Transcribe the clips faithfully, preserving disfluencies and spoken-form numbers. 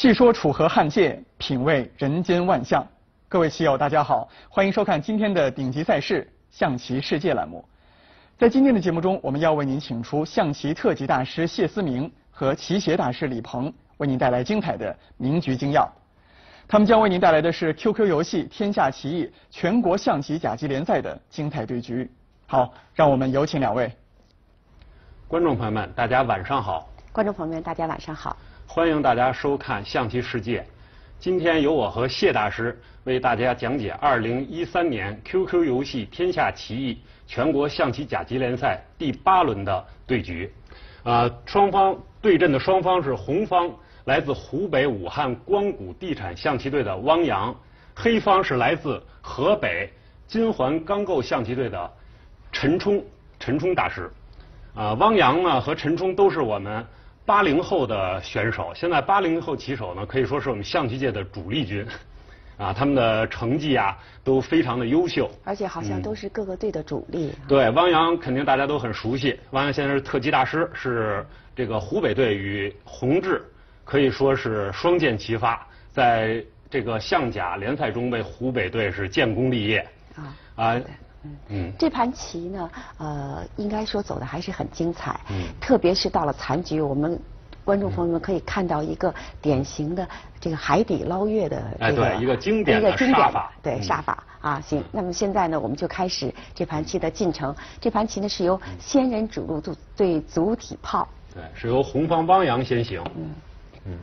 细说楚河汉界，品味人间万象。各位棋友，大家好，欢迎收看今天的顶级赛事象棋世界栏目。在今天的节目中，我们要为您请出象棋特级大师谢思明和棋协大师李鹏，为您带来精彩的名局精要。他们将为您带来的是 Q Q 游戏天下棋艺全国象棋甲级联赛的精彩对局。好，让我们有请两位。 观众朋友们，大家晚上好。 观众朋友们，大家晚上好。 欢迎大家收看象棋世界。今天由我和谢大师为大家讲解二零一三年 Q Q 游戏天下棋艺全国象棋甲级联赛第八轮的对局。呃，双方对阵的双方是红方来自湖北武汉光谷地产象棋队的汪洋，黑方是来自河北金环钢构象棋队的陈冲，陈冲大师。啊、呃，汪洋呢和陈冲都是我们八零后的选手，现在八零后棋手呢可以说是我们象棋界的主力军，啊，他们的成绩啊都非常的优秀， 而且好像都是各个队的主力。 嗯、对，汪洋肯定大家都很熟悉，汪洋现在是特级大师，是这个湖北队与宏志可以说是双剑齐发，在这个象甲联赛中为湖北队是建功立业。啊啊。 嗯，嗯这盘棋呢，呃，应该说走的还是很精彩。 嗯， 特别是到了残局，我们观众朋友们可以看到一个典型的这个海底捞月的这个、 哎、对一个经典的杀法， 对、嗯、杀法啊。行，那么现在呢，我们就开始这盘棋的进程。这盘棋呢是由仙人指路对足底炮。 对，是由红方汪洋先行。 嗯嗯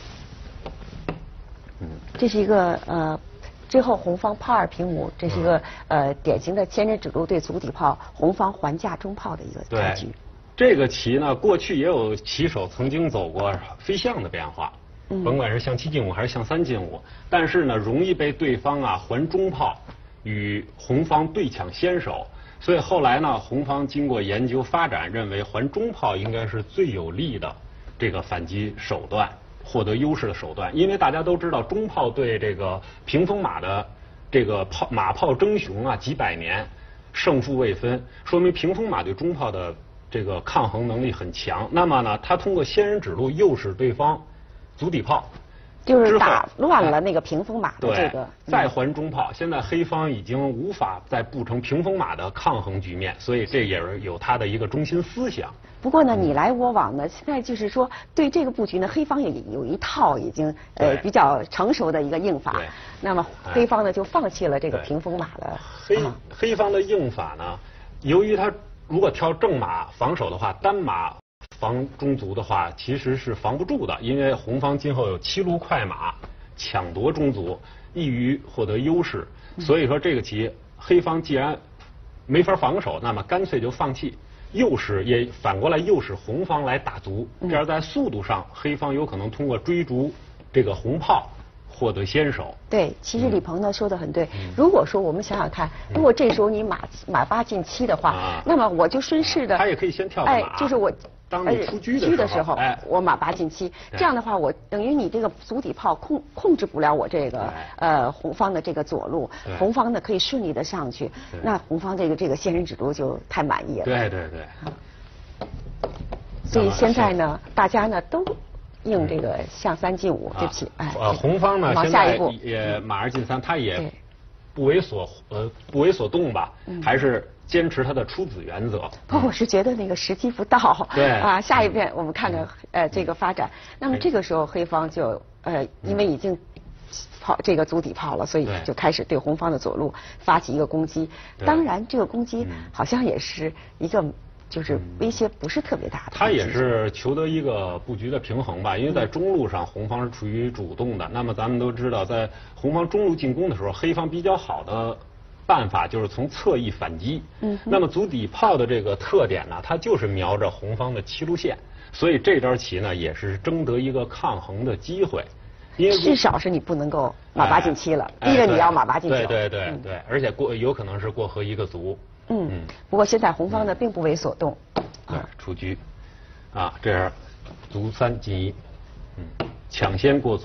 嗯，这是一个呃。最后红方炮二平五，这是一个、嗯、呃典型的仙人指路对足底炮，红方还价中炮的一个开局。 这个棋呢，过去也有棋手曾经走过飞象的变化，嗯、甭管是象七进五还是象三进五，但是呢，容易被对方啊还中炮，与红方对抢先手。所以后来呢，红方经过研究发展，认为还中炮应该是最有利的这个反击手段。获得优势的手段，因为大家都知道中炮对这个屏风马的这个炮马炮争雄啊，几百年胜负未分，说明屏风马对中炮的这个抗衡能力很强。那么呢，他通过仙人指路诱使对方足底炮， 就是打乱了那个屏风马的这个， 对，再还中炮。现在黑方已经无法再布成屏风马的抗衡局面，所以这也是有他的一个中心思想。 不过呢，你来我往呢，现在就是说对这个布局呢，黑方也有一套已经呃比较成熟的一个应法。那么黑方呢就放弃了这个屏风马了。 黑黑方的应法呢，由于他如果挑正马防守的话，单马防中卒的话其实是防不住的，因为红方今后有七路快马抢夺中卒，易于获得优势。所以说这个棋黑方既然没法防守，那么干脆就放弃。诱使也反过来诱使红方来打卒，这样在速度上，黑方有可能通过追逐这个红炮获得先手。 对，其实李鹏呢、嗯、说的很对。如果说我们想想看，如果这时候你马马八进七的话，啊、那么我就顺势的， 他也可以先跳马， 哎，就是我。 当你出车的时候，哎，我马八进七，这样的话，我等于你这个足底炮控控制不了我这个呃红方的这个左路，红方呢可以顺利的上去，那红方这个这个仙人指路就太满意了。 对对对。 所以现在呢，大家呢都应这个象三进五，对不起，哎， 呃，红方呢现在也马二进三，他也不为所呃不为所动吧，还是。坚持他的出子原则。 不，我是觉得那个时机不到。 对啊，下一遍我们看着呃这个发展。那么这个时候黑方就呃因为已经炮这个足底炮了，所以就开始对红方的左路发起一个攻击。当然，这个攻击好像也是一个就是威胁不是特别大的。 他也是求得一个布局的平衡吧，因为在中路上红方是处于主动的。那么咱们都知道，在红方中路进攻的时候，黑方比较好的办法就是从侧翼反击。嗯，那么足底炮的这个特点呢，它就是瞄着红方的七路线，所以这招棋呢也是争得一个抗衡的机会。因为至少是你不能够马八进七了，逼、哎、着你要马八进九。 对对对、嗯、对，而且过有可能是过河一个卒。 嗯嗯。不过现在红方呢、嗯、并不为所动。 对，出局。啊，这是卒三进一。嗯，抢先过卒。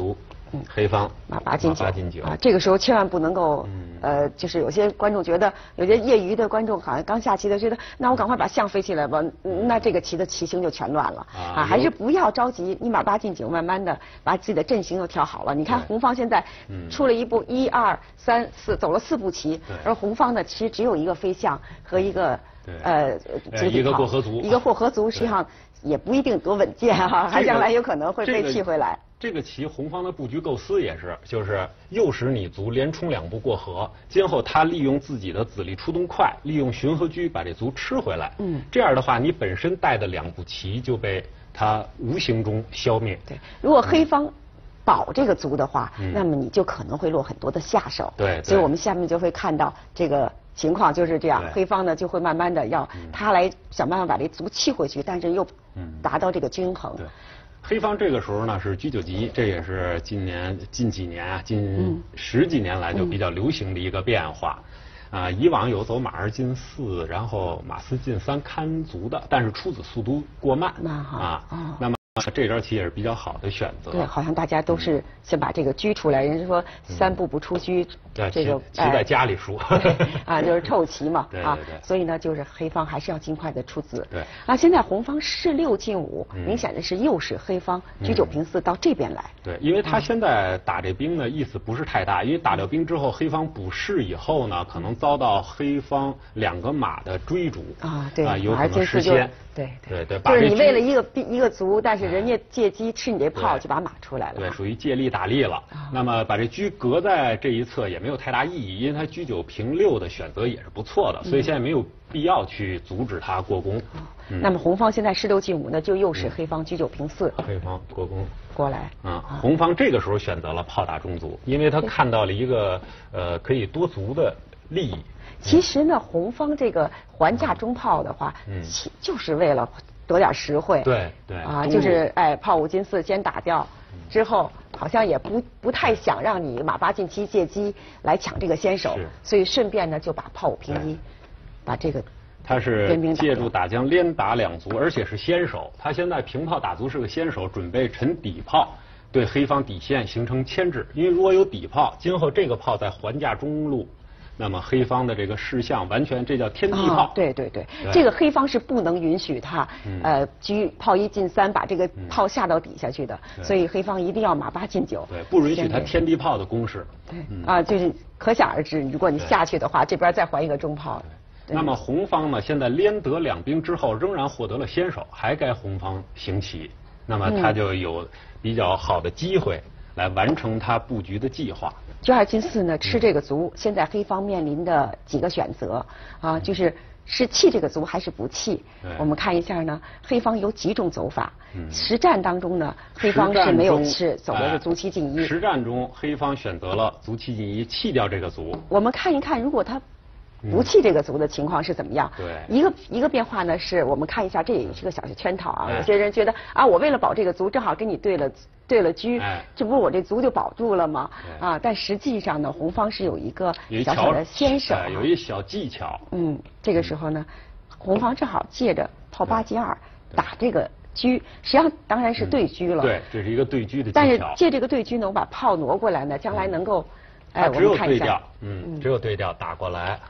嗯，黑方马八进九。 马八进九啊，这个时候千万不能够， 嗯、 呃，就是有些观众觉得，有些业余的观众好像刚下棋的觉得，那我赶快把象飞起来吧，嗯、那这个棋的棋形就全乱了啊，啊还是不要着急，你马八进九，慢慢的把自己的阵型都调好了。你看红方现在出了一步一二三四，走了四步棋，而红方呢其实只有一个飞象和一个。呃， 一个过河卒， 一个过河卒，实际上也不一定多稳健哈，还将来有可能会被气回来。 这个棋红方的布局构思也是，就是诱使你卒连冲两步过河，今后他利用自己的子力出动快，利用寻和车把这卒吃回来。嗯，这样的话，你本身带的两步棋就被他无形中消灭。 对，如果黑方保这个卒的话，嗯、那么你就可能会落很多的下手。 对， 所以我们下面就会看到这个。情况就是这样，黑方呢就会慢慢的要他来想办法把这卒气回去，但是又达到这个均衡。 对，黑方这个时候呢是车九急，这也是今年近几年啊，近十几年来就比较流行的一个变化。啊、呃，以往有走马二进四，然后马四进三看卒的，但是出子速度过慢啊。哦、那么。这招棋也是比较好的选择。 对，好像大家都是先把这个车出来，人家说三步不出车， 嗯、 这个棋在家里输。 啊，就是臭棋嘛。 对对对。 啊，所以呢，就是黑方还是要尽快的出子。 对。 啊，现在红方士六进五，嗯、明显的是诱使黑方车九平四到这边来。 对，因为他现在打这兵呢，意思不是太大，因为打掉兵之后，黑方补士以后呢，可能遭到黑方两个马的追逐。 啊，对。 啊，有可能失先。 对对对， 就是你为了一个一个卒，但是人家借机吃你这炮，就把马出来了。 对，属于借力打力了。那么把这车隔在这一侧也没有太大意义，因为他车九平六的选择也是不错的，所以现在没有必要去阻止他过攻。 那么红方现在士六进五呢，就诱使黑方车九平四。 黑方过攻过来。 啊，红方这个时候选择了炮打中卒，因为他看到了一个呃可以多卒的利益。 其实呢，红方这个还价中炮的话，嗯，就是为了得点实惠。 对对。 啊，就是哎，炮五进四先打掉，之后好像也不不太想让你马八进七借机来抢这个先手，所以顺便呢就把炮五平一，把这个。 他是借助打将连打两卒，而且是先手。他现在平炮打卒是个先手，准备沉底炮，对黑方底线形成牵制。因为如果有底炮，今后这个炮在还价中路。那么黑方的这个士象完全这叫天地炮。 哦、对对对，这个黑方是不能允许他、嗯、呃车炮一进三把这个炮下到底下去的，嗯、所以黑方一定要马八进九。 对，不允许他天地炮的攻势。 对，嗯、啊，就是可想而知，如果你下去的话，这边再还一个中炮。 那么红方呢，现在连得两兵之后，仍然获得了先手，还该红方行棋，那么他就有比较好的机会来完成他布局的计划。 车二进四呢，吃这个卒，现在黑方面临的几个选择啊，就是是弃这个卒还是不弃。我们看一下呢，黑方有几种走法。嗯、实战当中呢，黑方是没有吃，走的是卒七进一。 实战中，黑方选择了卒七进一，弃掉这个卒。 我们看一看，如果他不弃这个卒的情况是怎么样？ 对， 一个一个变化呢，是我们看一下，这也是个小的圈套啊。有些人觉得啊，我为了保这个卒，正好跟你对了对了车，这不是我这卒就保住了吗？啊，但实际上呢，红方是有一个小小的先手， 有一小技巧。 嗯，这个时候呢，红方正好借着炮八进二打这个车，实际上当然是对车了。 对，这是一个对车的技巧。 但是借这个对车能把炮挪过来呢，将来能够， 哎，只有对调，嗯，只有对调打过来。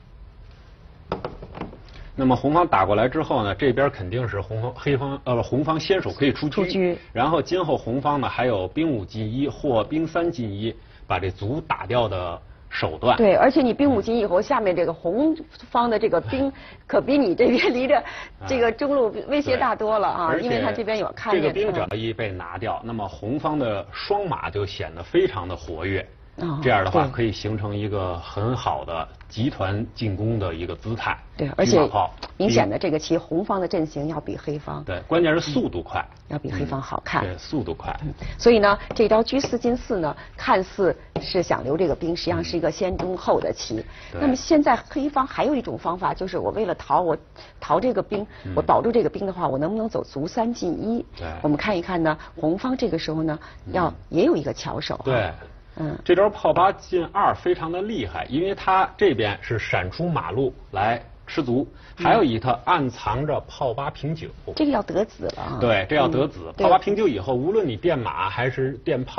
那么红方打过来之后呢，这边肯定是红方黑方呃红方先手可以出车，然后今后红方呢还有兵五进一或兵三进一，把这卒打掉的手段。 对，而且你兵五进一以后，下面这个红方的这个兵可比你这边离着这个中路威胁大多了啊，因为他这边有看见。 这个兵只要一被拿掉，那么红方的双马就显得非常的活跃。哦、这样的话可以形成一个很好的集团进攻的一个姿态。 对，而且明显的这个棋，红方的阵型要比黑方。 对，关键是速度快， 嗯、要比黑方好看。 嗯、对，速度快、 嗯。所以呢，这招车四进四呢，看似是想留这个兵，实际上是一个先中后的棋。那么现在黑方还有一种方法，就是我为了逃我逃这个兵，嗯、我保住这个兵的话，我能不能走卒三进一？ 对， 我们看一看呢，红方这个时候呢，要、嗯、也有一个巧手。 对。嗯，这招炮八进二非常的厉害，因为它这边是闪出马路来吃卒，还有一它暗藏着炮八平九， 这个要得子了。 对，这要得子。炮八平九以后，无论你垫马还是垫炮，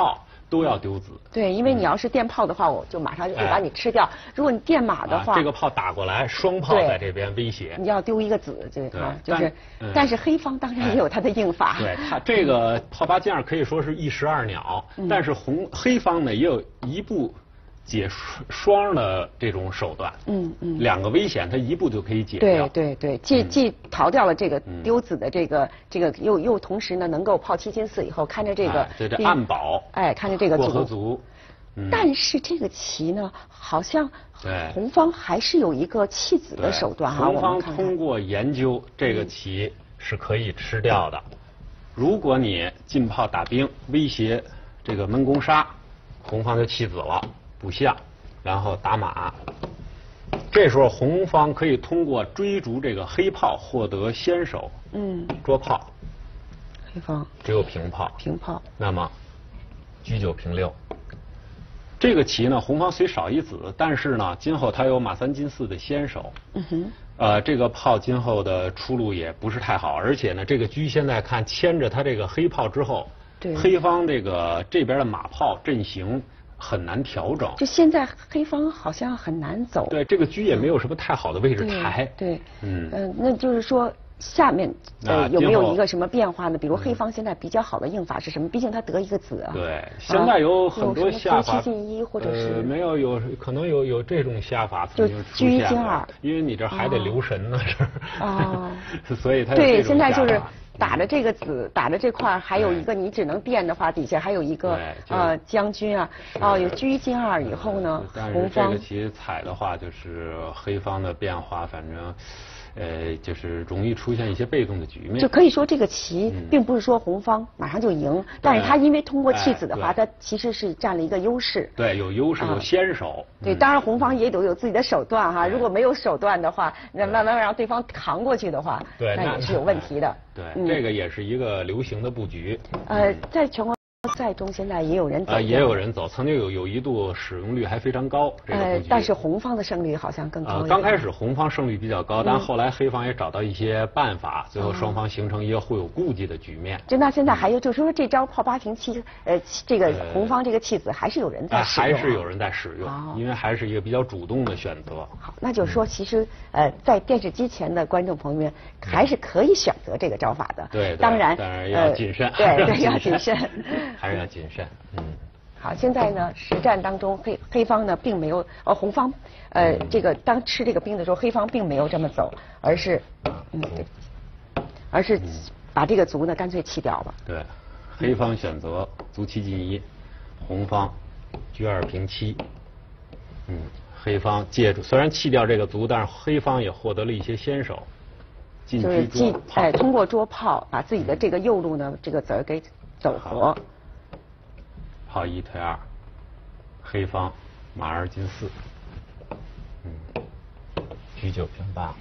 都要丢子。 对，因为你要是电炮的话，我就马上就会把你吃掉。如果你电马的话， 这个炮打过来，双炮在这边威胁， 你要丢一个子，这个就是。 但但是黑方当然也有他的应法。 对，他这个炮八进二可以说是一石二鸟，但是红黑方呢也有一步解双的这种手段。嗯嗯。两个危险，他一步就可以解掉。 对对对，既既逃掉了这个丢子的这个这个，又又同时呢能够炮七进四以后，看着这个这这暗保。 哎，看着这个过河卒。 但是这个棋呢，好像红方还是有一个弃子的手段哈。 红方通过研究这个棋是可以吃掉的。如果你进炮打兵，威胁这个闷攻杀，红方就弃子了，补象，然后打马。这时候红方可以通过追逐这个黑炮获得先手。嗯。捉炮。 黑方只有平炮。 平炮。 那么车九平六。这个棋呢，红方虽少一子，但是呢，今后他有马三进四的先手。嗯哼。呃，这个炮今后的出路也不是太好，而且呢，这个车现在看牵着他这个黑炮之后，对，黑方这个这边的马炮阵型很难调整。 就现在黑方好像很难走。 对，这个车也没有什么太好的位置抬。 对。嗯。嗯、呃，那就是说。下面呃有没有一个什么变化呢？比如黑方现在比较好的应法是什么？毕竟他得一个子啊。 对，现在有很多下法。 七进一或者是。 呃，没有有可能有有这种下法曾经出现。 就车一进二。 因为你这还得留神呢，这。 哦。 所以他对，现在就是打着这个子，打着这块还有一个你只能垫的话，底下还有一个呃将军啊。哦，有车一进二以后呢，红方。 这个棋踩的话，就是黑方的变化，反正。呃，就是容易出现一些被动的局面。 就可以说这个棋并不是说红方马上就赢，嗯、但是他因为通过弃子的话，他其实是占了一个优势。 对，有优势，有先手。 嗯、对，当然红方也有有自己的手段哈，如果没有手段的话，那慢慢让对方扛过去的话， 对， 那也是有问题的。 对，嗯、这个也是一个流行的布局。 呃，在全国。赛中现在也有人走， 呃，也有人走，曾经有有一度使用率还非常高。这个布局， 呃，但是红方的胜率好像更高。 呃，刚开始红方胜率比较高，但后来黑方也找到一些办法，最后双方形成一个互有顾忌的局面。 就那现在还有，就是说这招炮八平七，呃，这个红方这个弃子还是有人在使用， 还是有人在使用，因为还是一个比较主动的选择。 好，那就是说，其实呃，在电视机前的观众朋友们还是可以选择这个招法的。 对， 当然， 当然要谨慎。 对对，要谨慎， 还是要谨慎。嗯， 好，现在呢，实战当中黑黑方呢并没有，呃，红方，呃，这个当吃这个兵的时候，黑方并没有这么走，而是，嗯，对，而是把这个卒呢干脆弃掉了。 对，黑方选择卒七进一，红方车二平七，嗯，黑方借助虽然弃掉这个卒，但是黑方也获得了一些先手， 就是既哎通过捉炮把自己的这个右路呢这个子儿给走活。 炮一退二，黑方马二进四，嗯，车九平八，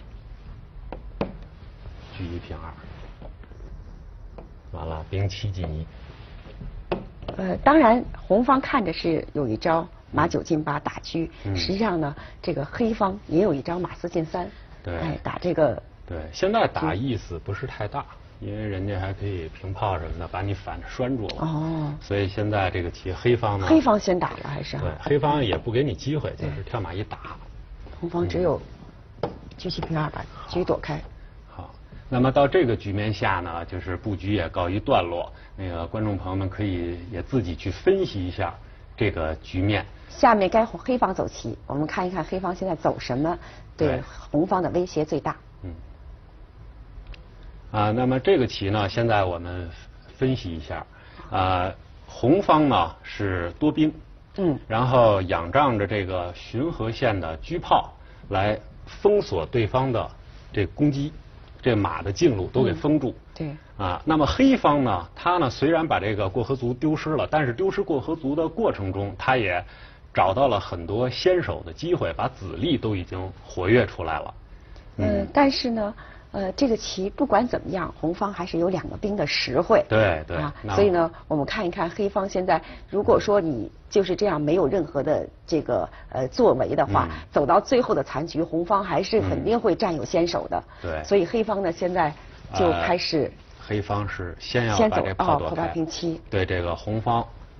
车一平二，完了兵七进一。 呃，当然红方看着是有一招马九进八打车，嗯、实际上呢，这个黑方也有一招马四进三， 对， 哎，打这个。 对，现在打意思不是太大。因为人家还可以平炮什么的把你反着拴住了，哦，所以现在这个棋黑方呢， 黑方先打了还是？ 对，黑方也不给你机会，就是跳马一打。 红方只有车七平二把局躲开。 好，那么到这个局面下呢，就是布局也告一段落。那个观众朋友们可以也自己去分析一下这个局面。 下面该黑方走棋，我们看一看黑方现在走什么，对红方的威胁最大。嗯。 啊，那么这个棋呢，现在我们分析一下，啊，红方呢是多兵，嗯，然后仰仗着这个巡河线的车炮来封锁对方的这攻击，这马的进路都给封住。 嗯、对。 啊，那么黑方呢，他呢虽然把这个过河卒丢失了，但是丢失过河卒的过程中，他也找到了很多先手的机会，把子力都已经活跃出来了。 嗯，但是呢。呃，这个棋不管怎么样，红方还是有两个兵的实惠。 对对。 啊，所以呢，我们看一看黑方现在，如果说你就是这样没有任何的这个呃作为的话，嗯、走到最后的残局，红方还是肯定会占有先手的。 对、嗯。 所以黑方呢，现在就开始。 呃、黑方是先要先把这炮躲开。 哦，炮八平七。 对这个红方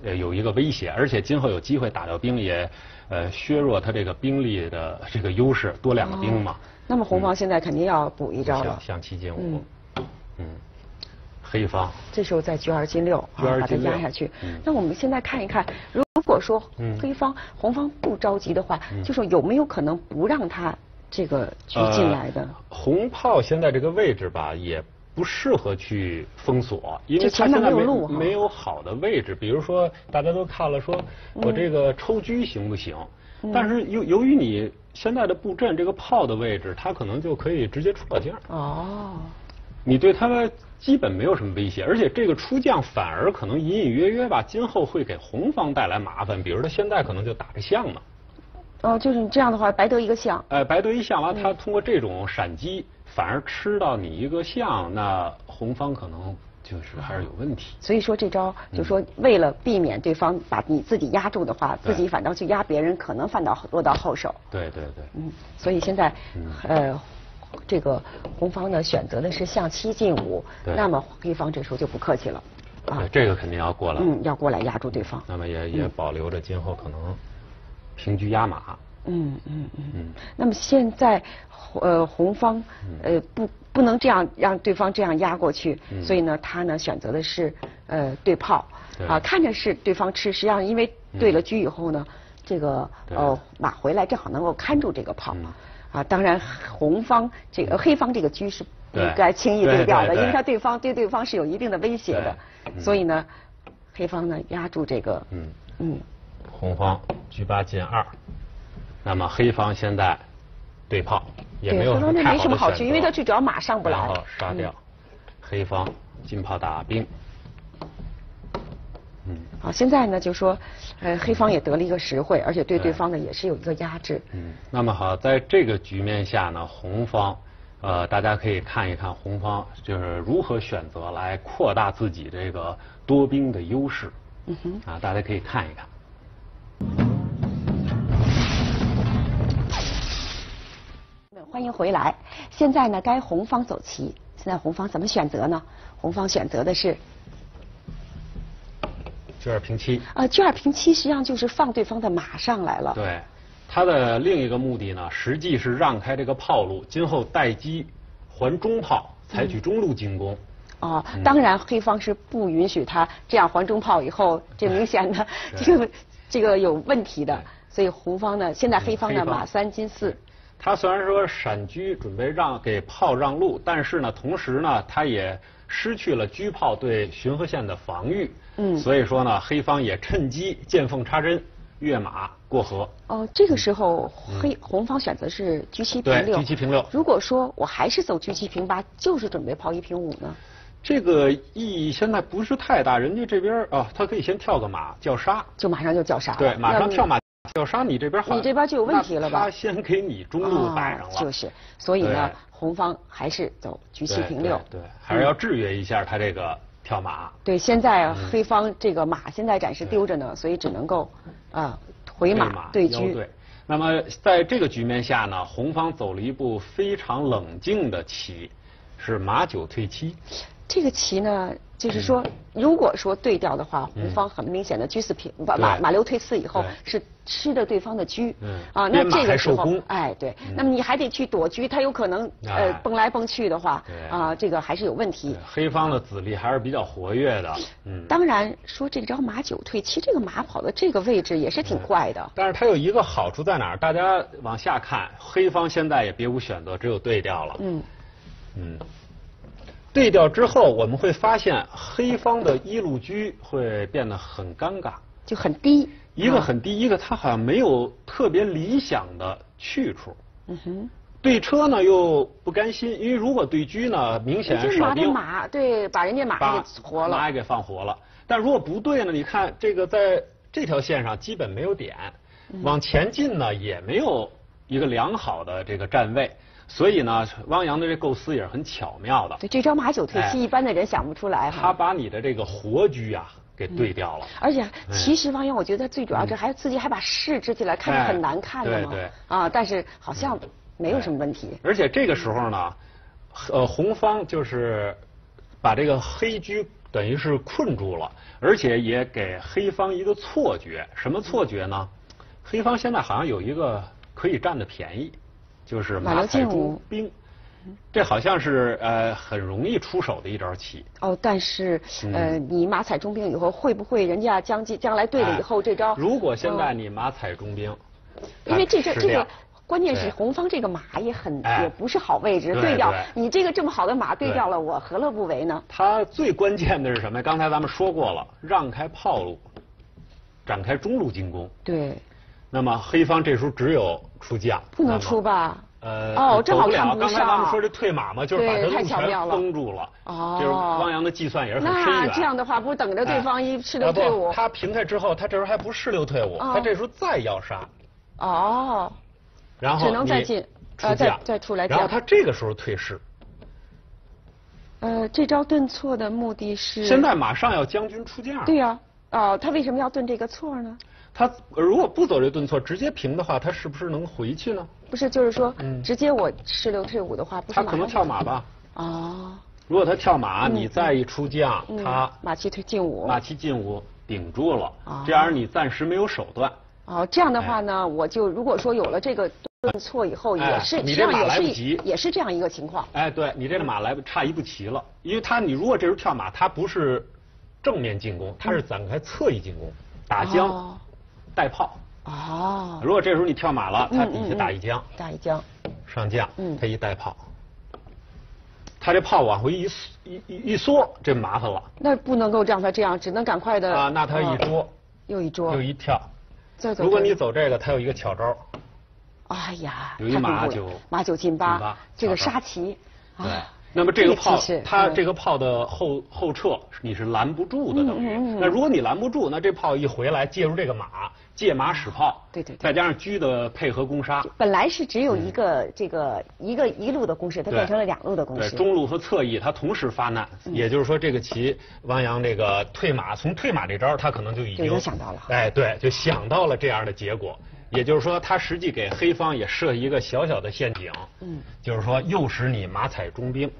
呃有一个威胁，而且今后有机会打掉兵，也呃削弱他这个兵力的这个优势，多两个兵嘛。哦、 那么红方现在肯定要补一招了， 象棋进五，嗯，嗯，黑方这时候再车二进六，啊，把它压下去。嗯、那我们现在看一看，如果说黑方、嗯、红方不着急的话，嗯、就说有没有可能不让他这个车进来的？ 呃、红炮现在这个位置吧，也不适合去封锁，因为它现在没有没有好的位置。比如说，大家都看了，说我这个抽车行不行？嗯、但是由由于你现在的布阵，这个炮的位置，它可能就可以直接出了将。哦。你对它们基本没有什么威胁，而且这个出将反而可能隐隐约约吧，今后会给红方带来麻烦。比如他现在可能就打着象呢。 哦，就是你这样的话，白得一个象。 哎，白得一象完，他通过这种闪击。反而吃到你一个象，那红方可能就是还是有问题。 所以说这招就说为了避免对方把你自己压住的话，自己反倒去压别人，可能反倒落到后手。 对对对。 嗯，所以现在呃这个红方呢选择的是象七进五，那么黑方这时候就不客气了。 啊，这个肯定要过来。 嗯，要过来压住对方。 那么也也保留着今后可能平车压马。 嗯嗯嗯嗯。那么现在。呃，红方呃不不能这样让对方这样压过去，嗯、所以呢，他呢选择的是呃对炮啊，看着是对方吃，实际上因为对了车以后呢，嗯、这个呃马回来正好能够看住这个炮、嗯、啊。当然，红方这个黑方这个车是不该轻易对掉的，因为他对方对对方是有一定的威胁的，嗯、所以呢，黑方呢压住这个嗯嗯，红方车八进二，那么黑方现在对炮。也没有那没什么好去，因为他最主要马上不来。 然后杀掉，嗯、黑方进炮打兵。 嗯。好，现在呢就说，呃，黑方也得了一个实惠，而且对对方呢也是有一个压制。 嗯。那么好，在这个局面下呢，红方，呃，大家可以看一看红方就是如何选择来扩大自己这个多兵的优势。嗯哼。啊，大家可以看一看。 欢迎回来。现在呢，该红方走棋。现在红方怎么选择呢？红方选择的是车二平七。 呃，车二平七实际上就是放对方的马上来了。 对，他的另一个目的呢，实际是让开这个炮路，今后待机还中炮，采取中路进攻。 嗯、哦，当然黑方是不允许他这样还中炮以后，这明显的这个这个有问题的。所以红方呢，现在黑方的马三进四。 他虽然说闪车准备让给炮让路，但是呢，同时呢，他也失去了车炮对巡河线的防御。嗯，所以说呢，黑方也趁机见缝插针，跃马过河。 哦，这个时候黑、嗯、红方选择是车七平六。 对，车七平六。 如果说我还是走车七平八，就是准备炮一平五呢？ 这个意义现在不是太大，人家这边啊，他可以先跳个马叫杀， 就马上就叫杀了。 对，马上跳马。要杀你这边好， 你这边就有问题了吧？ 他先给你中路摆上了， 哦、就是，所以呢，红方还是走车七平六， 对，对对还是要制约一下他这个跳马。 嗯、对，现在黑方这个马现在暂时丢着呢，所以只能够啊、呃、回马对车。 对，那么在这个局面下呢，红方走了一步非常冷静的棋，是马九退七。 这个棋呢，就是说，如果说对调的话，红方很明显的车四平，把马马六退四以后是吃的对方的车，啊，那这个时候，哎，对，那么你还得去躲车，他有可能呃蹦来蹦去的话，啊，这个还是有问题。 黑方的子力还是比较活跃的， 嗯。当然说这招马九退七，这个马跑的这个位置也是挺怪的。 但是它有一个好处在哪儿？大家往下看，黑方现在也别无选择，只有对调了。嗯嗯。对调之后，我们会发现黑方的一路车会变得很尴尬， 就很低。 一个很低，一个它好像没有特别理想的去处。嗯哼。对车呢又不甘心，因为如果对车呢，明显少兵， 马对把人家马给活了， 马也给放活了。但如果不对呢，你看这个在这条线上基本没有点，往前进呢也没有一个良好的这个站位。所以呢，汪洋的这构思也是很巧妙的。 对，这招马九退七，一般的人想不出来。 他把你的这个活车啊给对掉了。 而且，其实汪洋，我觉得最主要这还自己还把士支起来，看着很难看的嘛。 对对。 啊，但是好像没有什么问题。 而且这个时候呢，呃，红方就是把这个黑车等于是困住了，而且也给黑方一个错觉，什么错觉呢？黑方现在好像有一个可以占的便宜，就是马踩中兵。这好像是呃很容易出手的一招棋。 哦，但是呃，你马踩中兵以后，会不会人家将将来对了以后这招？ 如果现在你马踩中兵， 因为这这这个关键是红方这个马也很也不是好位置，对掉你这个这么好的马对掉了，我何乐不为呢？ 它最关键的是什么？刚才咱们说过了，让开炮路，展开中路进攻。 对。 那么黑方这时候只有出将。 不能出吧？ 呃， 哦，正好看不上。 刚才咱们说这退马嘛，就是把他路全封住了。 哦， 就是汪洋的计算也是很深远。 那这样的话，不是等着对方一士六退五？ 他平开之后，他这时候还不士六退五，他这时候再要杀。 哦。 然后只能再进， 呃， 再再出来。 然后他这个时候退士。 呃，这招顿挫的目的是？ 现在马上要将军出将。 对呀，哦，他为什么要顿这个错呢？ 他如果不走这顿挫，直接平的话，他是不是能回去呢？ 不是，就是说，嗯、直接我士六退五的话，不是他可能跳马吧？ 哦。 如果他跳马，嗯、你再一出将， 嗯、 他马七退进五， 马七进五顶住了，哦、这样你暂时没有手段。 哦，这样的话呢，哎、我就如果说有了这个顿挫以后，也是、 哎、你这马来不及， 也是这样一个情况。 哎，对你这个马来不差一步棋了，因为他你如果这时候跳马，他不是正面进攻，他是展开侧翼进攻，打将。哦带炮哦， 如果这时候你跳马了，他底下打一将， 打一将， 上将，他一带炮，他这炮往回一一一缩，这麻烦了。 那不能够让他这样，只能赶快的啊，那他一捉， 又一捉， 又一跳， 再走。 如果你走这个，他有一个巧招。 哎呀， 有一马九， 马九进八，这个杀棋。 对。那么这个炮，它这个炮的后后撤你是拦不住的，等于。那如果你拦不住，那这炮一回来，借助这个马，借马使炮， 对对， 再加上车的配合攻杀， 本来是只有一个这个一个一路的攻势，它变成了两路的攻势。 对，中路和侧翼它同时发难，也就是说这个棋汪洋这个退马，从退马这招他可能就已经想到了， 哎，对，就想到了这样的结果。也就是说，他实际给黑方也设一个小小的陷阱，嗯，就是说诱使你马踩中兵，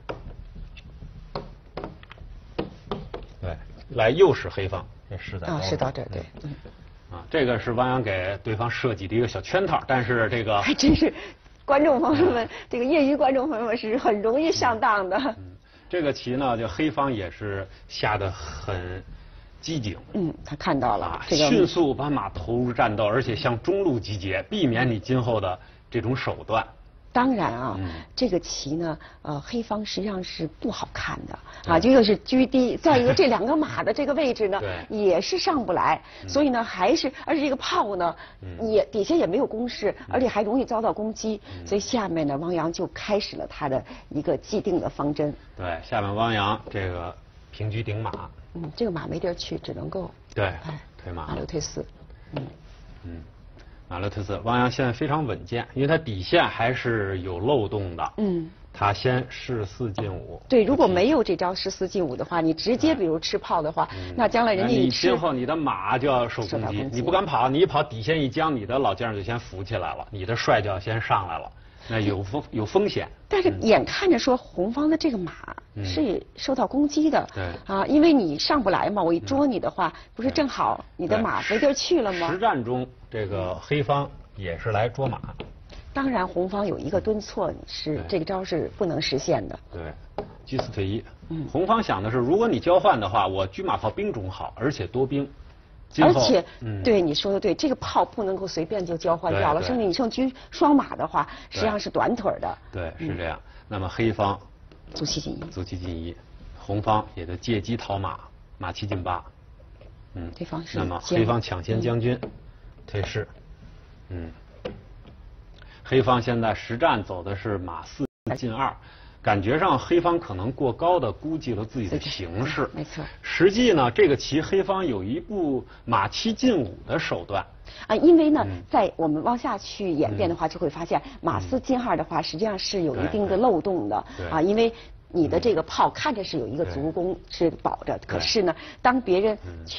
对，来诱使黑方。这是在啊，是到这儿对，嗯， 啊，这个是汪洋给对方设计的一个小圈套，但是这个还真是，观众朋友们，这个业余观众朋友们是很容易上当的。嗯， 这个棋呢，就黑方也是下得很机警， 嗯，他看到了， 啊这个迅速把马投入战斗，而且向中路集结，避免你今后的这种手段。 当然啊，嗯、这个棋呢，呃，黑方实际上是不好看的啊，一个是居低，再一个这两个马的这个位置呢，也是上不来，嗯、所以呢，还是而且这个炮呢，嗯、也底下也没有攻势，而且还容易遭到攻击，嗯、所以下面呢，汪洋就开始了他的一个既定的方针。 对，下面汪洋这个平车顶马。 嗯，这个马没地儿去，只能够对，哎，退马， 马六退四，嗯嗯，马六退四，汪洋现在非常稳健，因为他底线还是有漏洞的，嗯，他先士四进五， 对，如果没有这招士四进五的话，你直接比如吃炮的话，嗯、那将来人家一吃， 你今后你的马就要受攻击，你不敢跑，你一跑底线一僵，你的老将就先浮起来了，你的帅就要先上来了。那有风有风险， 但是眼看着说红方的这个马是受到攻击的，对啊，因为你上不来嘛，我一捉你的话，不是正好你的马没地儿去了吗？ 实战中，这个黑方也是来捉马。 当然，红方有一个顿挫是这个招是不能实现的。 对，车四退一。嗯，红方想的是，如果你交换的话，我车马炮兵种好，而且多兵。 而且，嗯、对你说的对，这个炮不能够随便就交换掉了，甚至你剩车双马的话，实际上是短腿的。 对，是这样。嗯、那么黑方卒七进一， 卒七进一，红方也就借机讨马，马七进八。 嗯，对方是。 那么黑方抢先将军，嗯、退士。嗯，黑方现在实战走的是马四进二。感觉上黑方可能过高的估计了自己的形势， 没错。 实际呢，这个棋黑方有一步马七进五的手段啊，因为呢，嗯、在我们往下去演变的话，就会发现马四进二的话，实际上是有一定的漏洞的啊，因为你的这个炮看着是有一个足弓是保着，可是呢，当别人去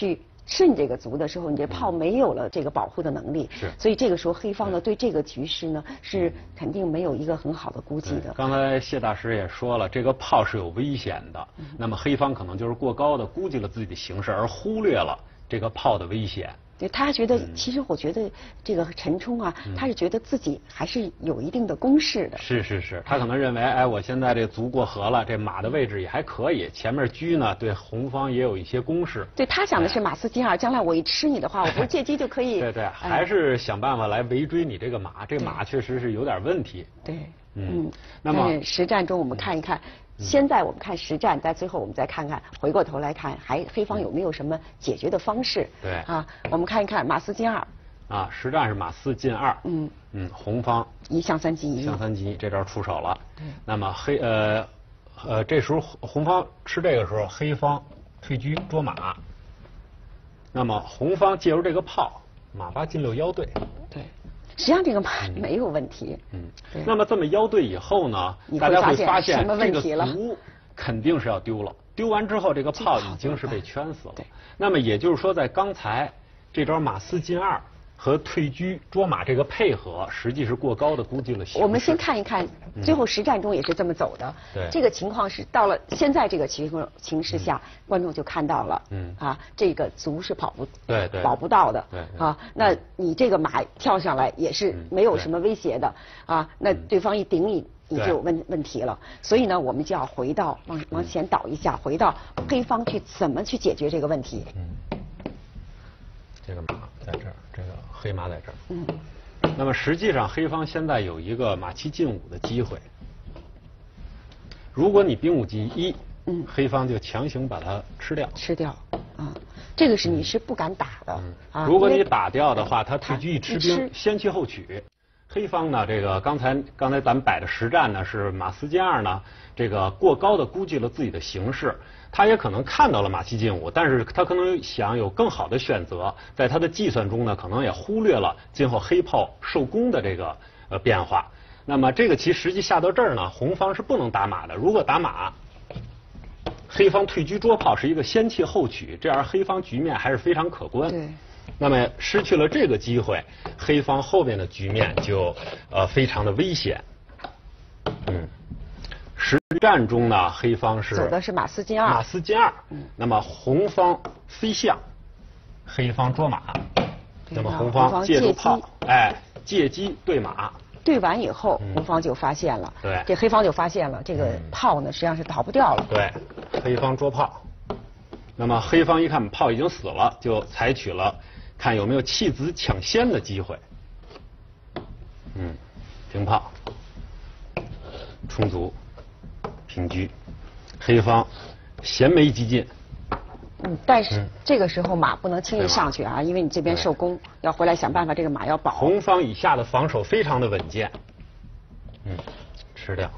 吃你这个卒的时候，你这炮没有了这个保护的能力， 是。 所以这个时候黑方呢对这个局势呢是肯定没有一个很好的估计的。 刚才谢大师也说了，这个炮是有危险的，嗯、那么黑方可能就是过高的估计了自己的形势，而忽略了这个炮的危险。 对他觉得，嗯、其实我觉得这个陈冲啊，嗯、他是觉得自己还是有一定的攻势的。 是是是，他可能认为，哎，我现在这卒过河了，这马的位置也还可以，前面车呢对红方也有一些攻势。 对他想的是马四金二，将来我一吃你的话，我不是借机就可以。 对对，还是想办法来围追你这个马，这马确实是有点问题。 对， 嗯， 那么实战中我们看一看。现在我们看实战，在最后我们再看看，回过头来看，还黑方有没有什么解决的方式？ 对啊，我们看一看马四进二。 啊，实战是马四进二。嗯嗯，红方一象三级一。 象三级这招出手了。对。那么黑呃呃，这时候红方吃这个时候，黑方退车捉马。那么红方借由这个炮，马八进六腰对。 对。实际上这个马没有问题。 嗯，那么这么腰对以后呢，大家会发现这个卒肯定是要丢了。丢完之后，这个炮已经是被圈死了。对。那么也就是说，在刚才这招马四进二和退车捉马这个配合，实际是过高的估计了形势。 我们先看一看，最后实战中也是这么走的。 对。 这个情况是到了现在这个情况情势下，观众就看到了。嗯。啊，这个卒是跑不对对保不到的。 对。 啊，那你这个马跳上来也是没有什么威胁的啊，那对方一顶你。你就有问问题了，所以呢，我们就要回到往往前倒一下，回到黑方去怎么去解决这个问题。 嗯，这个马在这儿，这个黑马在这儿。嗯。那么实际上，黑方现在有一个马七进五的机会。如果你兵五进一，嗯，黑方就强行把它吃掉。 吃掉，啊，这个是你是不敢打的。嗯。啊， 如果你打掉的话，他退车一吃兵，先去后取。黑方呢，这个刚才刚才咱们摆的实战呢是马四进二呢，这个过高的估计了自己的形势，他也可能看到了马七进五，但是他可能想有更好的选择，在他的计算中呢，可能也忽略了今后黑炮受攻的这个呃变化。那么这个棋实际下到这儿呢，红方是不能打马的，如果打马，黑方退车捉炮是一个先弃后取，这样黑方局面还是非常可观。 对。 那么失去了这个机会，黑方后面的局面就呃非常的危险。嗯，实战中呢，黑方是走的是马四进二。 马四进二。嗯。那么红方飞象，黑方捉马。那么红方借助炮，哎，借机对马。 对完以后，红方就发现了。 对。 这黑方就发现了，这个炮呢实际上是逃不掉了。 对，黑方捉炮。那么黑方一看炮已经死了，就采取了看有没有弃子抢先的机会。嗯，平炮，冲卒，平车，黑方衔枚急进。 嗯，但是这个时候马不能轻易上去啊，因为你这边受攻，要回来想办法这个马要保。 红方以下的防守非常的稳健。嗯，吃掉。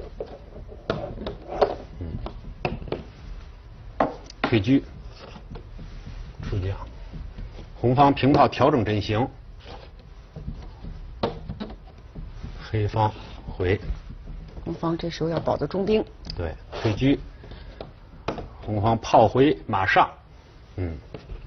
退车，出将，红方平炮调整阵型，黑方回， 红方这时候要保着中兵。 对，退车，红方炮回马上，嗯，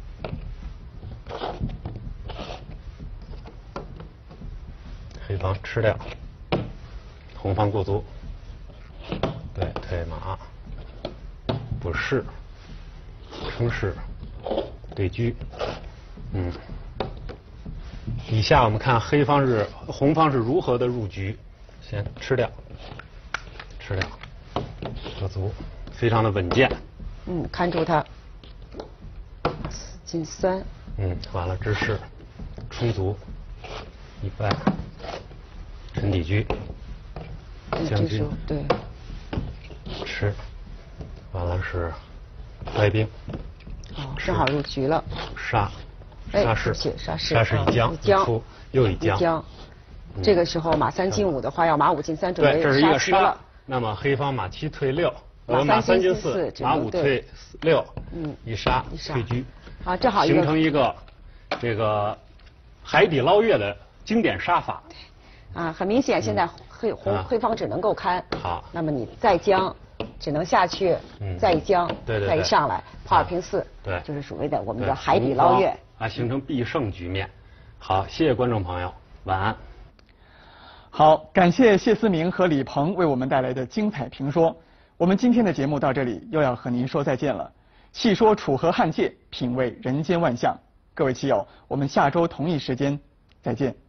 黑方吃掉，红方过卒，对，退马，不是。称是对车，嗯，以下我们看黑方是红方是如何的入局，先吃掉，吃掉，得卒，非常的稳健。 嗯，看住他，四进三。 嗯，完了之势，冲卒，一败，沉底车，将军， 对， 吃，完了是。败兵， 哦，正好入局了。 杀，杀士， 杀士， 杀士一将，一出又一将。 将，这个时候马三进五的话，要马五进三准备对，这是一个杀了。 那么黑方马七退六，呃，马三进四，马五退六，嗯，一杀退车。 啊，正好形成一个这个海底捞月的经典杀法。 啊，很明显，现在黑红黑方只能够看。 好， 那么你再将。 只能下去， 嗯、 再一江， 对对对再一上来，泡尔平寺， 对， 就是所谓的我们叫海底捞月啊，形成必胜局面。好，谢谢观众朋友，晚安。 好，感谢谢思明和李鹏为我们带来的精彩评说。我们今天的节目到这里又要和您说再见了。细说楚河汉界，品味人间万象。各位棋友，我们下周同一时间再见。